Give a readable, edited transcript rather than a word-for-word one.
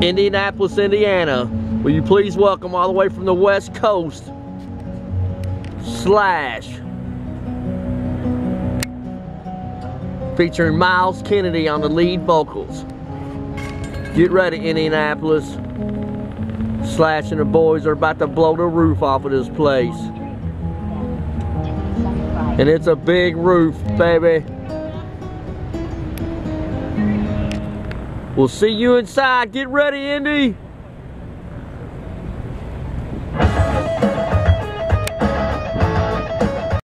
Indianapolis, Indiana. Will you please welcome all the way from the West Coast, Slash, featuring Myles Kennedy on the lead vocals. Get ready, Indianapolis. Slash and the boys are about to blow the roof off of this place. And it's a big roof, baby. We'll see you inside. Get ready, Indy.